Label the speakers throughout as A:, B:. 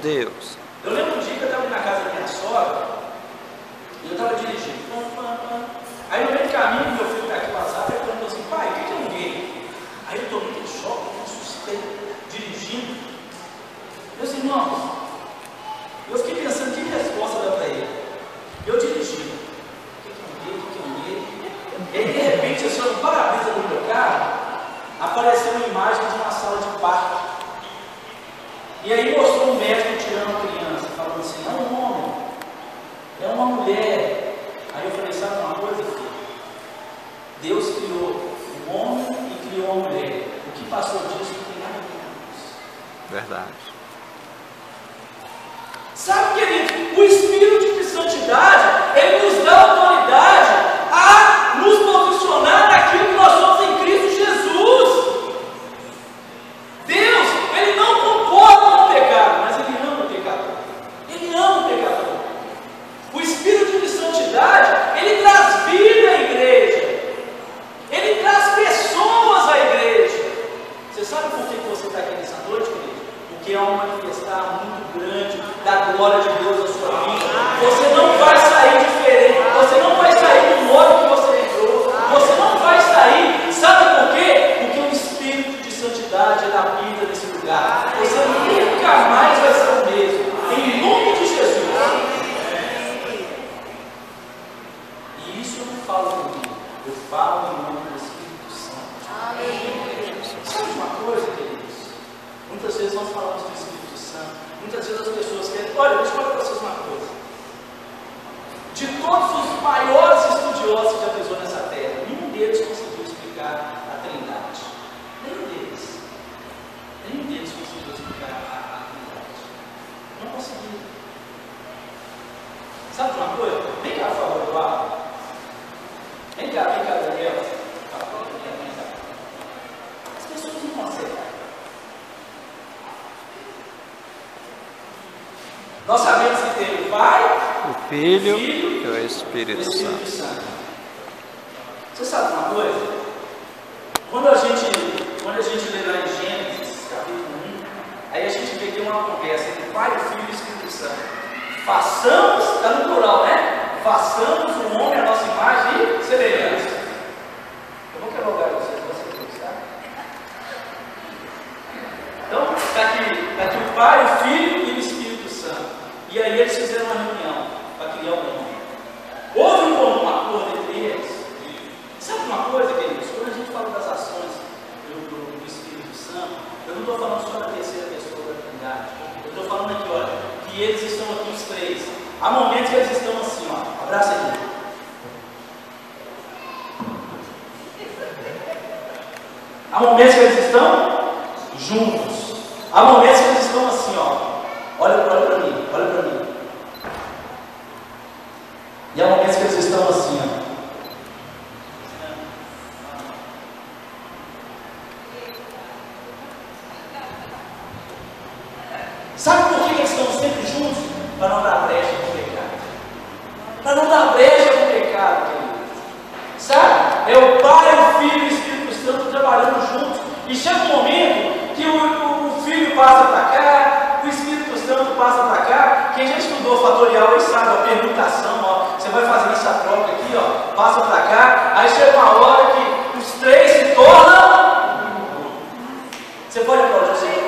A: Deus.
B: Eu lembro um dia que eu estava na casa da minha sogra e eu estava dirigindo. Aí no meio do caminho, meu filho está aqui no WhatsApp, ele perguntou assim: pai, o que é um gay? Aí eu tomei aquele choque, eu assustei, dirigindo. Meus irmãos, eu fiquei pensando que resposta dar para ele. Eu dirigindo. O que é um gay? O que é um gay? E aí, de repente, assim, no para-brisa do meu carro, apareceu uma imagem de uma sala de parto. E aí mostrou um médico tirando uma criança, falando assim: não é um homem, é uma mulher. Aí eu falei: sabe uma coisa, filho? Deus criou um homem e criou uma mulher. O que passou disso não tem nada a ver com isso.
A: Verdade.
B: Sabe, querido, o Espírito de Santidade, ele nos dá autoridade a nos posicionar naquilo que nós somos em Cristo Jesus. Deus, ele não concorda com o pecado, mas ele ama o pecador. Ele ama o pecador. O Espírito de Santidade, ele traz vida à igreja. Ele traz pessoas à igreja. Você sabe por que você está aqui nessa noite, querido? Porque é um manifestar muito grande da glória de Deus na sua vida. Você não vai sair diferente. Você não vai sair do modo que você entrou. Você não vai sair. Sabe por quê? Porque o Espírito de Santidade ele habita nesse lugar. Você nunca mais vai ser o mesmo. Em nome de Jesus. E isso eu não falo comigo. Eu falo em nome do Espírito Santo. Sabe uma coisa, queridos? Muitas vezes nós falamos do Espírito Santo. Muitas vezes as pessoas querem. Olha, deixa eu falar para vocês uma coisa. De todos os maiores estudiosos que já pisou nessa terra, nenhum deles conseguiu explicar a Trindade. Nenhum deles. Nenhum deles conseguiu explicar a Trindade. Não conseguiu. Sabe de uma coisa? Vem cá, por favor, Eduardo. Vem cá, Daniel. Vem cá. As pessoas não conseguem. Nós sabemos que tem o Pai,
A: O Filho e o Espírito Santo.
B: Você sabe uma coisa? Quando a gente lê lá em Gênesis, capítulo 1, aí a gente vê que tem uma conversa entre o Pai, o Filho e o Espírito Santo. Façamos, está no plural, né? Façamos o homem a nossa imagem e semelhança. Eu vou quebrar o lugar de vocês, tá? Então, está aqui o Pai, o Filho e o Espírito Santo. E aí eles fizeram uma reunião para criar um homem. Houve um acordo entre eles. Sabe uma coisa, queridos? Quando a gente fala das ações do Espírito Santo, eu não estou falando só da terceira pessoa da Trindade. Eu estou falando aqui, olha, que eles estão aqui os três. Há momentos que eles estão assim, ó. Abraça aqui. Há momentos que eles estão juntos. Há momentos que eles estão assim, ó. Olha para mim, olha para mim. E há momentos que eles estão assim, ó. Sabe por que eles estão sempre juntos? Para não dar brecha para o pecado. Para não dar brecha para o pecado, querido. Sabe? É o Pai, o Filho e o Espírito Santo trabalhando juntos. E chega um momento que o Filho passa para cá, o Espírito Santo passa para cá. Quem já estudou fatorial aí sabe, a permutação, ó. Você vai fazendo essa troca aqui, ó, passa para cá. Aí chega uma hora que os três se tornam. Você pode aplaudir o Senhor?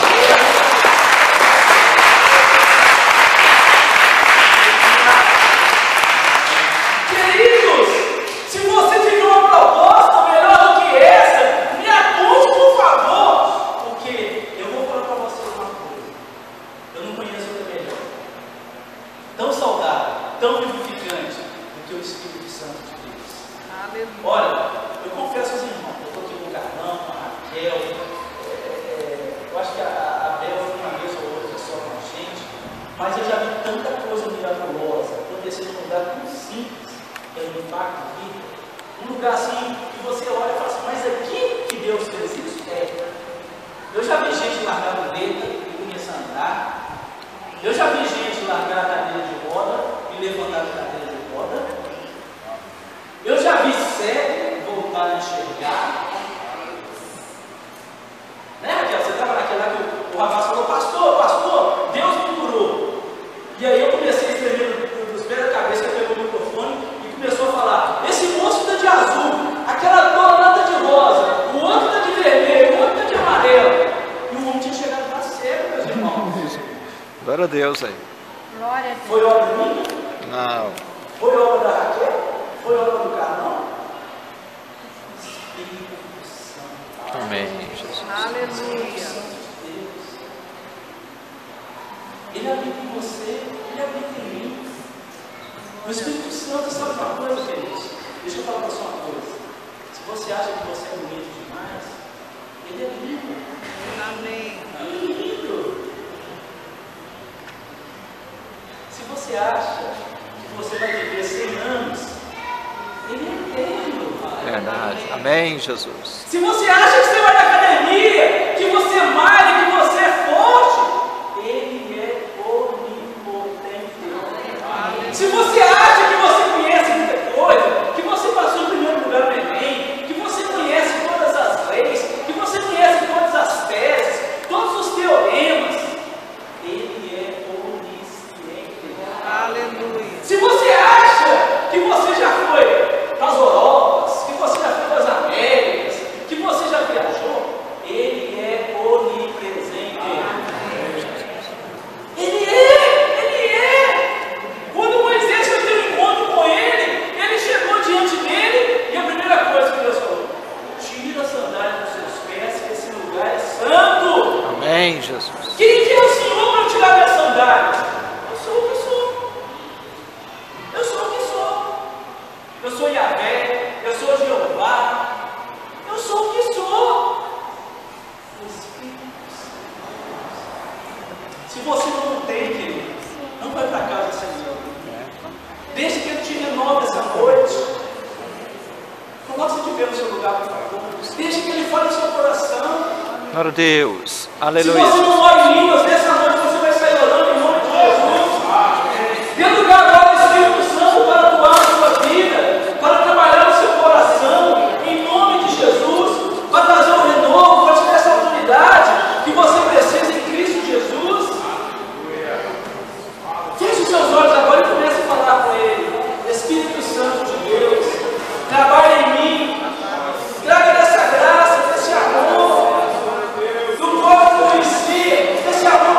B: Tão vivificante do que o Espírito Santo de Deus. Aleluia. Olha, eu confesso aos irmãos, eu estou aqui com o Carlão, com a Raquel, eu acho que a Bel foi uma vez ou outra só com a gente, mas eu já vi tanta coisa miraculosa acontecer num lugar tão simples, que é no Impacto Vida, um lugar assim que você olha e fala assim, mas aqui que Deus fez isso? Eu já vi gente largar o dedo e começar a andar. Eu já vi gente largar a cadeira de roda e levantar a cadeira de roda. Eu já vi cego voltar a enxergar. Né, Raquel? Você estava naquela que o rapaz falou, pastor, Deus me
A: Deus aí.
C: Glória a Deus.
B: Foi obra minha?
A: Não.
B: Foi obra da Raquel? Foi obra do Carlão? Espírito Santo.
A: Amém, Jesus.
C: Aleluia.
B: Ele habita em você, ele habita em mim. O Espírito Santo sabe uma coisa, queridos. Deixa eu falar para você uma coisa. Se você acha que você é bonito demais, ele é lindo.
C: Amém.
B: Ele é lindo. Se você acha que você vai viver 100 anos, ele é eterno.
A: Verdade. Amém, Jesus.
B: Se você acha que você vai na academia, que você malha, que você é forte, ele é onipotente. Se você acha que você conhece muita coisa, que você passou em primeiro lugar no Enem, que você conhece todas as leis, que você conhece todas as teses, todos os teoremas, ele é onisciente.
C: Aleluia.
B: Se você acha que você já foi para as Europas, que você já foi para as Américas, que você já viajou, ele é onipresente. Ele é. Quando Moisés foi ter um encontro com ele chegou diante dele e a primeira coisa que Deus falou: tira a sandália dos seus pés, que esse lugar é santo.
A: Amém, Jesus.
B: Quem que é o Senhor para eu tirar minha sandália? Eu sou o que sou. Eu sou o que sou. Eu sou Yahvé, eu sou Jeová. Eu sou o que sou. O Espírito Santo. Se você não tem, querido, não vai para casa sem Deus. Deixe que Ele te renove essa noite. Coloque-se de pé no seu lugar, por favor. Deixe que Ele fale no seu coração.
A: Glória a Deus.
B: Se
A: Aleluia.
B: você não ora em línguas, nessa noite você vai sair orando em nome de Jesus. Dê lugar agora ao Espírito Santo para atuar na sua vida, para trabalhar no seu coração, em nome de Jesus, para trazer um renovo, para te dar essa autoridade que você precisa em Cristo Jesus. Feche os seus olhos agora e comece a falar com Ele. Espírito Santo de Deus, trabalha em mim, traga dessa graça, desse amor, do qual eu conheci, desse amor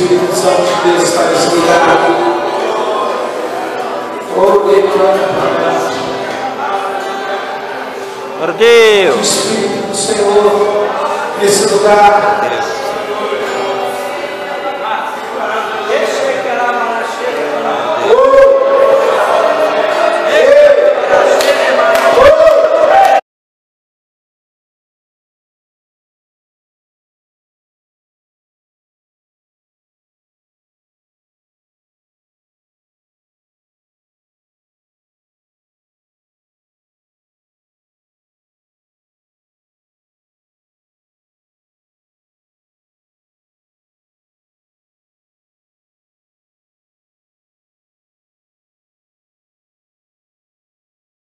B: Espírito Santo de Deus está nesse lugar.
A: Glória a Deus.
B: O Espírito do Senhor nesse lugar.
A: Deus.